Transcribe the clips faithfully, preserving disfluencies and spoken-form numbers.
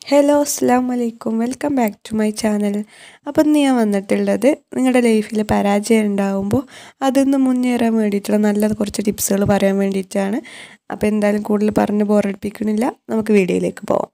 Hello അസ്സലാമു അലൈക്കും welcome back to my channel. അപ്പോൾ ഇന്ന് ഞാൻ വന്നിട്ടുള്ളത് നിങ്ങളുടെ ലൈഫിൽ പരാജയം ഉണ്ടാകുമ്പോൾ അതിന്ന് മുന്നേറാൻ വേണ്ടിയിട്ടുള്ള നല്ല കുറച്ച് ടിപ്സുകൾ പറയാൻ വേണ്ടിയിട്ടാണ്. അപ്പോൾ എന്തായാലും കൂടുതൽ പറഞ്ഞ് ബോറടിപ്പിക്കണില്ല, നമുക്ക് വീഡിയോയിലേക്ക് പോവാം.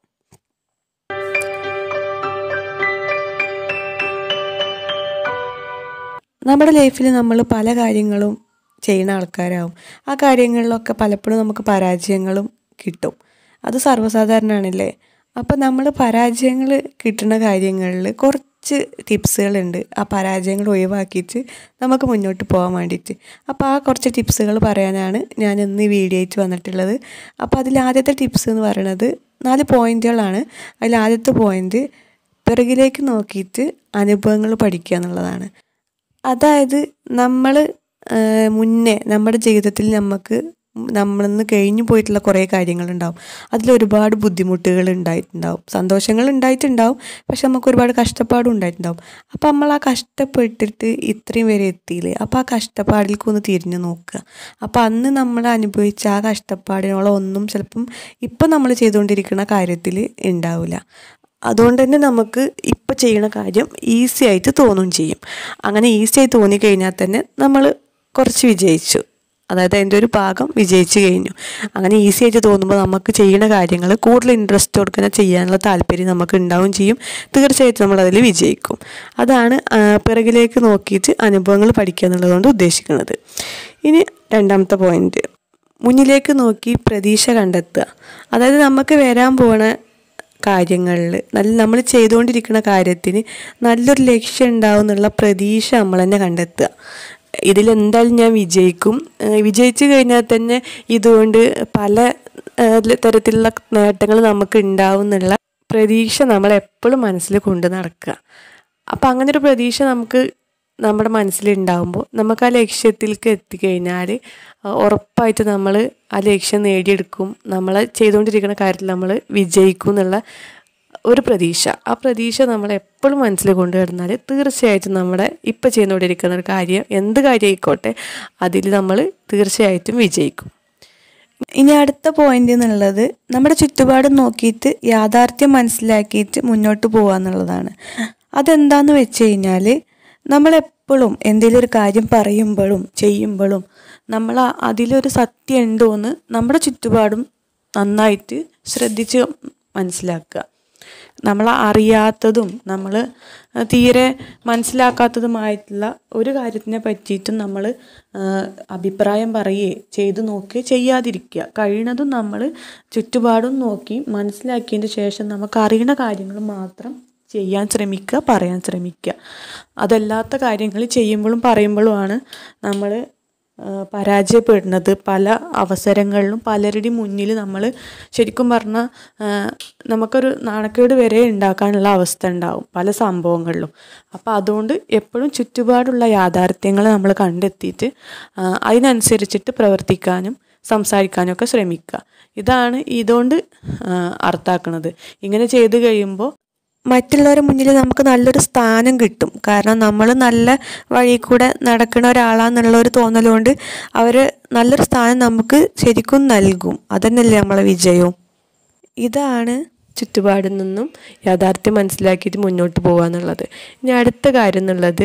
നമ്മുടെ ലൈഫിൽ നമ്മൾ പല കാര്യങ്ങളും ചെയ്യുന്ന ആൾക്കാരാവും. ആ കാര്യങ്ങളിലൊക്കെ പലപ്പോഴും നമുക്ക് പരാജയങ്ങളും കിട്ടും. അത് സർവ്വസാധാരണമാണല്ലേ. അപ്പോൾ നമ്മൾ പരാജയങ്ങൾ കിട്ടുന്ന കാര്യങ്ങളിൽ കുറച്ച് ടിപ്സുകളുണ്ട് ആ പരാജയങ്ങൾ ഒഴിവാക്കിയിട്ട് നമുക്ക് മുന്നോട്ട് പോകാൻ വേണ്ടിയിട്ട്. അപ്പോൾ ആ കുറച്ച് ടിപ്സുകൾ പറയാനാണ് ഞാൻ ഇന്ന് ഈ വീഡിയോ ആയിട്ട് വന്നിട്ടുള്ളത്. അപ്പോൾ അതിൽ ആദ്യത്തെ ടിപ്സ് എന്ന് പറയുന്നത് നാല് പോയിൻറ്റുകളാണ്. അതിൽ ആദ്യത്തെ പോയിൻറ്റ് പിറകിലേക്ക് നോക്കിയിട്ട് അനുഭവങ്ങൾ പഠിക്കുക എന്നുള്ളതാണ്. അതായത് നമ്മൾ മുന്നേ നമ്മുടെ ജീവിതത്തിൽ നമുക്ക് നമ്മളിന്ന് കഴിഞ്ഞു പോയിട്ടുള്ള കുറേ കാര്യങ്ങളുണ്ടാവും. അതിലൊരുപാട് ബുദ്ധിമുട്ടുകൾ ഉണ്ടായിട്ടുണ്ടാവും, സന്തോഷങ്ങൾ ഉണ്ടായിട്ടുണ്ടാവും, പക്ഷെ നമുക്ക് ഒരുപാട് കഷ്ടപ്പാടും ഉണ്ടായിട്ടുണ്ടാവും. അപ്പോൾ നമ്മൾ ആ കഷ്ടപ്പെട്ടിട്ട് ഇത്രയും വരെ എത്തിയില്ലേ, അപ്പോൾ ആ കഷ്ടപ്പാടിലേക്ക് ഒന്ന് തിരിഞ്ഞു നോക്കുക. അപ്പോൾ അന്ന് നമ്മൾ അനുഭവിച്ച ആ കഷ്ടപ്പാടിനോളം ഒന്നും ചിലപ്പം ഇപ്പം നമ്മൾ ചെയ്തുകൊണ്ടിരിക്കുന്ന കാര്യത്തിൽ ഉണ്ടാവില്ല. അതുകൊണ്ട് തന്നെ നമുക്ക് ഇപ്പം ചെയ്യുന്ന കാര്യം ഈസി ആയിട്ട് തോന്നുകയും ചെയ്യും. അങ്ങനെ ഈസി ആയി തോന്നിക്കഴിഞ്ഞാൽ തന്നെ നമ്മൾ കുറച്ച് വിജയിച്ചു, അതായത് അതിൻ്റെ ഒരു ഭാഗം വിജയിച്ചു കഴിഞ്ഞു. അങ്ങനെ ഈസി ആയിട്ട് തോന്നുമ്പോൾ നമുക്ക് ചെയ്യുന്ന കാര്യങ്ങൾ കൂടുതൽ ഇൻട്രസ്റ്റ് കൊടുക്കുന്ന ചെയ്യാനുള്ള താല്പര്യം നമുക്ക് ഉണ്ടാവുകയും ചെയ്യും. തീർച്ചയായിട്ടും നമ്മളതിൽ വിജയിക്കും. അതാണ് പിറകിലേക്ക് നോക്കിയിട്ട് അനുഭവങ്ങൾ പഠിക്കുക എന്നുള്ളതുകൊണ്ട് ഉദ്ദേശിക്കുന്നത്. ഇനി രണ്ടാമത്തെ പോയിൻറ്റ്, മുന്നിലേക്ക് നോക്കി പ്രതീക്ഷ കണ്ടെത്തുക. അതായത് നമുക്ക് വരാൻ പോകുന്ന കാര്യങ്ങളിൽ നല്ല നമ്മൾ ചെയ്തുകൊണ്ടിരിക്കുന്ന കാര്യത്തിന് നല്ലൊരു ലക്ഷ്യം ഉണ്ടാവും എന്നുള്ള പ്രതീക്ഷ നമ്മൾ തന്നെ കണ്ടെത്തുക. ഇതിലെന്തായാലും ഞാൻ വിജയിക്കും, വിജയിച്ചു കഴിഞ്ഞാൽ തന്നെ ഇതുകൊണ്ട് പല തരത്തിലുള്ള നേട്ടങ്ങൾ നമുക്ക് ഉണ്ടാവും എന്നുള്ള പ്രതീക്ഷ നമ്മൾ എപ്പോഴും മനസ്സിൽ കൊണ്ട് നടക്കുക. അപ്പം അങ്ങനെ ഒരു പ്രതീക്ഷ നമുക്ക് നമ്മുടെ മനസ്സിലുണ്ടാകുമ്പോൾ നമുക്ക് ആ ലക്ഷ്യത്തിലേക്ക് എത്തിക്കഴിഞ്ഞാൽ ഉറപ്പായിട്ട് നമ്മൾ ആ ലക്ഷ്യം നേടിയെടുക്കും, നമ്മൾ ചെയ്തുകൊണ്ടിരിക്കുന്ന കാര്യത്തിൽ നമ്മൾ വിജയിക്കും എന്നുള്ള ഒരു പ്രതീക്ഷ. ആ പ്രതീക്ഷ നമ്മൾ എപ്പോഴും മനസ്സിൽ കൊണ്ടു കിടന്നാൽ തീർച്ചയായിട്ടും നമ്മുടെ ഇപ്പം ചെയ്തുകൊണ്ടിരിക്കുന്ന ഒരു കാര്യം എന്ത് കാര്യമായിക്കോട്ടെ അതിൽ നമ്മൾ തീർച്ചയായിട്ടും വിജയിക്കും. ഇനി അടുത്ത പോയിന്റ് എന്നുള്ളത് നമ്മുടെ ചുറ്റുപാടും നോക്കിയിട്ട് യാഥാർത്ഥ്യം മനസ്സിലാക്കിയിട്ട് മുന്നോട്ട് പോകുക എന്നുള്ളതാണ്. അതെന്താണെന്ന് വെച്ച് കഴിഞ്ഞാൽ നമ്മളെപ്പോഴും എന്തെങ്കിലും ഒരു കാര്യം പറയുമ്പോഴും ചെയ്യുമ്പോഴും നമ്മൾ അതിലൊരു സത്യം ഉണ്ടോ എന്ന് നമ്മുടെ ചുറ്റുപാടും നന്നായിട്ട് ശ്രദ്ധിച്ച് മനസ്സിലാക്കുക. നമ്മൾ അറിയാത്തതും നമ്മൾ തീരെ മനസ്സിലാക്കാത്തതുമായിട്ടുള്ള ഒരു കാര്യത്തിനെ പറ്റിയിട്ടും നമ്മൾ അഭിപ്രായം പറയുകയോ ചെയ്തു നോക്കി ചെയ്യാതിരിക്കുക. കഴിയുന്നതും നമ്മൾ ചുറ്റുപാടും നോക്കി മനസ്സിലാക്കിയതിന് ശേഷം നമുക്ക് അറിയുന്ന കാര്യങ്ങൾ മാത്രം ചെയ്യാൻ ശ്രമിക്കുക, പറയാൻ ശ്രമിക്കുക. അതല്ലാത്ത കാര്യങ്ങൾ ചെയ്യുമ്പോഴും പറയുമ്പോഴുമാണ് നമ്മൾ പരാജയപ്പെടുന്നത്. പല അവസരങ്ങളിലും പലരുടെയും മുന്നിൽ നമ്മൾ ശരിക്കും പറഞ്ഞാൽ നമുക്കൊരു നാണക്കേട് വരെ ഉണ്ടാക്കാനുള്ള അവസ്ഥ ഉണ്ടാവും പല സംഭവങ്ങളിലും. അപ്പോൾ അതുകൊണ്ട് എപ്പോഴും ചുറ്റുപാടുള്ള യാഥാർത്ഥ്യങ്ങൾ നമ്മൾ കണ്ടെത്തിയിട്ട് അതിനനുസരിച്ചിട്ട് പ്രവർത്തിക്കാനും സംസാരിക്കാനും ഒക്കെ ശ്രമിക്കുക. ഇതാണ് ഇതുകൊണ്ട് അർത്ഥമാക്കുന്നത്. ഇങ്ങനെ ചെയ്തു കഴിയുമ്പോൾ മറ്റുള്ളവരുടെ മുന്നിൽ നമുക്ക് നല്ലൊരു സ്ഥാനം കിട്ടും. കാരണം നമ്മൾ നല്ല വഴി കൂടെ നടക്കുന്ന ഒരാളാന്നുള്ള ഒരു തോന്നലുകൊണ്ട് അവർ നല്ലൊരു സ്ഥാനം നമുക്ക് ശരിക്കും നൽകും. അതന്നെയല്ലേ നമ്മളെ വിജയവും. ഇതാണ് ചുറ്റുപാടിൽ നിന്നും യാഥാർത്ഥ്യം മനസ്സിലാക്കിയിട്ട് മുന്നോട്ട് പോകുക എന്നുള്ളത്. ഇനി അടുത്ത കാര്യം എന്നുള്ളത്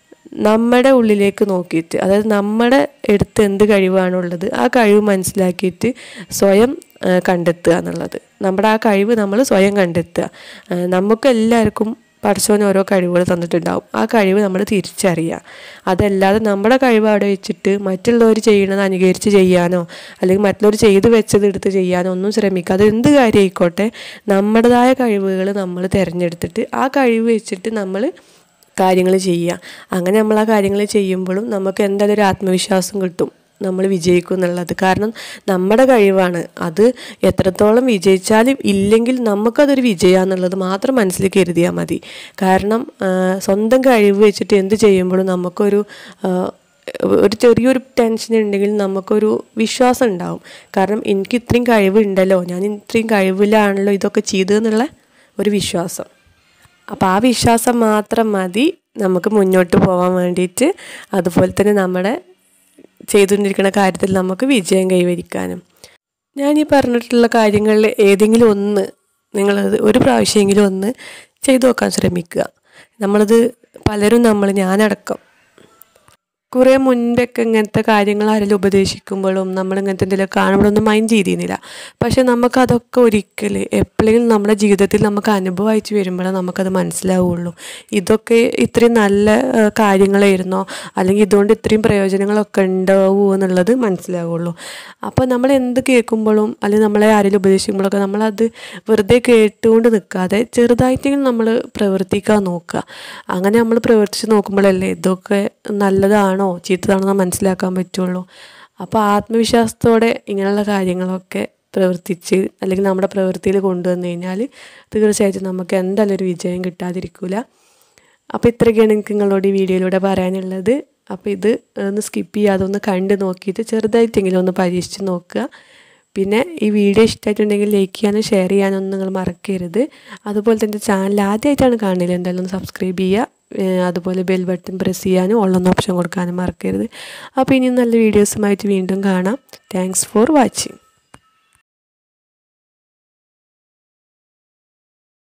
നമ്മുടെ ഉള്ളിലേക്ക് നോക്കിയിട്ട്, അതായത് നമ്മുടെ അടുത്ത് എന്ത് കഴിവാണുള്ളത് ആ കഴിവ് മനസ്സിലാക്കിയിട്ട് സ്വയം കണ്ടെത്തുക എന്നുള്ളത്. നമ്മുടെ ആ കഴിവ് നമ്മൾ സ്വയം കണ്ടെത്തുക. നമുക്കെല്ലാവർക്കും പഠിച്ചവന് ഓരോ കഴിവുകൾ തന്നിട്ടുണ്ടാവും. ആ കഴിവ് നമ്മൾ തിരിച്ചറിയുക. അതല്ലാതെ നമ്മുടെ കഴിവ് അവിടെ വെച്ചിട്ട് മറ്റുള്ളവർ ചെയ്യണത് അനുകരിച്ച് ചെയ്യാനോ അല്ലെങ്കിൽ മറ്റുള്ളവർ ചെയ്ത് വെച്ചത് എടുത്ത് ചെയ്യാനോ ഒന്നും ശ്രമിക്കുക. അത് എന്ത് കാര്യമായിക്കോട്ടെ നമ്മുടേതായ കഴിവുകൾ നമ്മൾ തിരഞ്ഞെടുത്തിട്ട് ആ കഴിവ് വെച്ചിട്ട് നമ്മൾ കാര്യങ്ങൾ ചെയ്യുക. അങ്ങനെ നമ്മൾ ആ കാര്യങ്ങൾ ചെയ്യുമ്പോഴും നമുക്ക് എന്തായാലും ഒരു ആത്മവിശ്വാസം കിട്ടും, നമ്മൾ വിജയിക്കും എന്നുള്ളത്. കാരണം നമ്മുടെ കഴിവാണ് അത്. എത്രത്തോളം വിജയിച്ചാലും ഇല്ലെങ്കിൽ നമുക്കതൊരു വിജയമാണെന്നുള്ളത് മാത്രം മനസ്സിൽ കരുതിയാൽ മതി. കാരണം സ്വന്തം കഴിവ് വെച്ചിട്ട് എന്ത് ചെയ്യുമ്പോഴും നമുക്കൊരു ഒരു ചെറിയൊരു ടെൻഷൻ ഉണ്ടെങ്കിൽ നമുക്കൊരു വിശ്വാസം ഉണ്ടാവും. കാരണം എനിക്ക് ഇത്രയും കഴിവുണ്ടല്ലോ, ഞാൻ ഇത്രയും കഴിവിലാണല്ലോ ഇതൊക്കെ ചെയ്തതെന്നുള്ള ഒരു വിശ്വാസം. അപ്പോൾ ആ വിശ്വാസം മാത്രം മതി നമുക്ക് മുന്നോട്ട് പോകാൻ വേണ്ടിയിട്ട്. അതുപോലെ തന്നെ നമ്മുടെ ചെയ്തുകൊണ്ടിരിക്കുന്ന കാര്യത്തിൽ നമുക്ക് വിജയം കൈവരിക്കാനും. ഞാൻ ഈ പറഞ്ഞിട്ടുള്ള കാര്യങ്ങളിൽ ഏതെങ്കിലും ഒന്ന് നിങ്ങളത് ഒരു പ്രാവശ്യമെങ്കിലും ഒന്ന് ചെയ്തു നോക്കാൻ ശ്രമിക്കുക. നമ്മളത് പലരും നമ്മൾ ഞാനടക്കം കുറേ മുൻപൊക്കെ ഇങ്ങനത്തെ കാര്യങ്ങൾ ആരെങ്കിലും ഉപദേശിക്കുമ്പോഴും നമ്മൾ ഇങ്ങനത്തെ എന്തെങ്കിലും കാണുമ്പോഴൊന്നും മൈൻഡ് ചെയ്തിരുന്നില്ല. പക്ഷെ നമുക്കതൊക്കെ ഒരിക്കൽ എപ്പോഴെങ്കിലും നമ്മുടെ ജീവിതത്തിൽ നമുക്ക് അനുഭവമായിട്ട് വരുമ്പോഴേ നമുക്കത് മനസ്സിലാവുള്ളൂ. ഇതൊക്കെ ഇത്രയും നല്ല കാര്യങ്ങളായിരുന്നോ, അല്ലെങ്കിൽ ഇതുകൊണ്ട് ഇത്രയും പ്രയോജനങ്ങളൊക്കെ ഉണ്ടാവുമോ എന്നുള്ളത് മനസ്സിലാവുള്ളൂ. അപ്പോൾ നമ്മൾ എന്ത് കേൾക്കുമ്പോഴും അല്ലെങ്കിൽ നമ്മളെ ആരെങ്കിലും ഉപദേശിക്കുമ്പോഴൊക്കെ നമ്മളത് വെറുതെ കേട്ടുകൊണ്ട് നിൽക്കാതെ ചെറുതായിട്ടെങ്കിലും നമ്മൾ പ്രവർത്തിക്കാൻ നോക്കുക. അങ്ങനെ നമ്മൾ പ്രവർത്തിച്ച് നോക്കുമ്പോഴല്ലേ ഇതൊക്കെ നല്ലതാണ് ചീത്തതാണെന്ന് മനസ്സിലാക്കാൻ പറ്റുള്ളൂ. അപ്പോൾ ആത്മവിശ്വാസത്തോടെ ഇങ്ങനെയുള്ള കാര്യങ്ങളൊക്കെ പ്രവർത്തിച്ച് അല്ലെങ്കിൽ നമ്മുടെ പ്രവൃത്തിയിൽ കൊണ്ടുവന്നു കഴിഞ്ഞാൽ തീർച്ചയായിട്ടും നമുക്ക് എന്തായാലും ഒരു വിജയം കിട്ടാതിരിക്കില്ല. അപ്പോൾ ഇത്രയൊക്കെയാണ് എനിക്ക് നിങ്ങളോട് ഈ വീഡിയോയിലൂടെ പറയാനുള്ളത്. അപ്പോൾ ഇത് ഒന്ന് സ്കിപ്പ് ചെയ്യാതെ ഒന്ന് കണ്ട് നോക്കിയിട്ട് ചെറുതായിട്ടെങ്കിലും ഒന്ന് പരീക്ഷിച്ച് നോക്കുക. പിന്നെ ഈ വീഡിയോ ഇഷ്ടമായിട്ടുണ്ടെങ്കിൽ ലൈക്ക് ചെയ്യാനും ഷെയർ ചെയ്യാനൊന്നും നിങ്ങൾ മറക്കരുത്. അതുപോലെ തന്നെ ചാനൽ ആദ്യമായിട്ടാണ് കാണുന്നത് എന്തായാലും ഒന്ന് സബ്സ്ക്രൈബ് ചെയ്യുക. അതുപോലെ ബെൽ ബട്ടൺ പ്രസ് ചെയ്യാനും ഓളൊന്ന് ഓപ്ഷൻ കൊടുക്കാനും മറക്കരുത്. അപ്പോൾ ഇനി നല്ല വീഡിയോസുമായിട്ട് വീണ്ടും കാണാം. Thanks for watching.